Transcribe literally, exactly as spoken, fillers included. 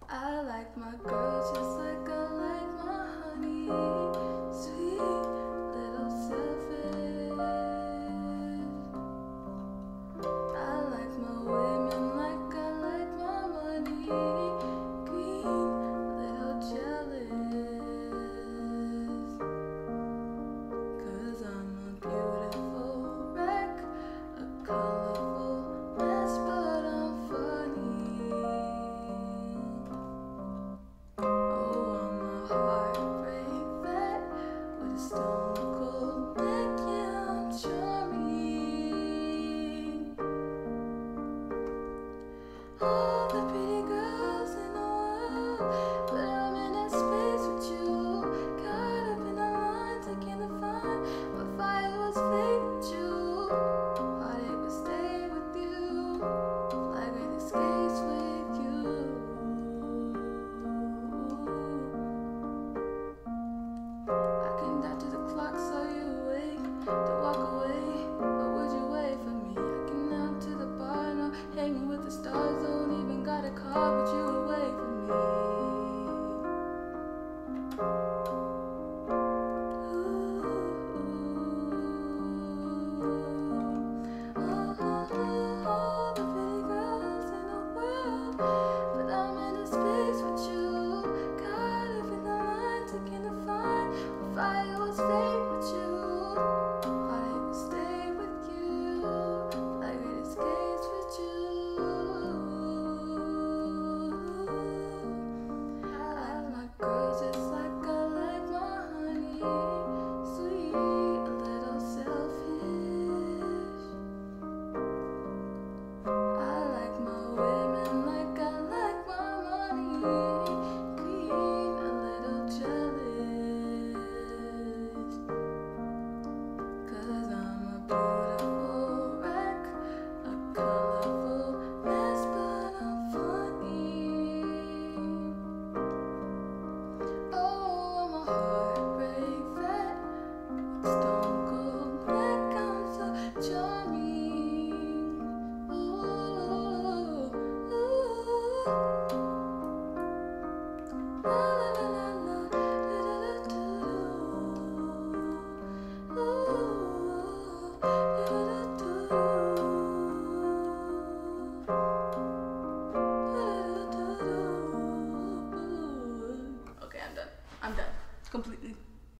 I like my girls just like I like my honey, sweet, little selfish. I like my women like I like my money, green, little jealous. Cause I'm a beautiful wreck, a colorful mess, but I'm funny. Stone cold neck, yeah, I'm charming. All the pretty girls in the world, but I'm in that space with you. Caught up in the lines, I can't find what fire was fake with you. Heartache would stay with you, flag with escapes with you. Saw you awake to walk away, but would you wait for me? I came out to the bar, now hanging with the stars. Don't even got a car, but you would wait for me. Ooh, oh, oh, oh, all the pretty girls in the world, but I'm in a space with you. Caught up in the lines, I can't find what fire was fake. Charming.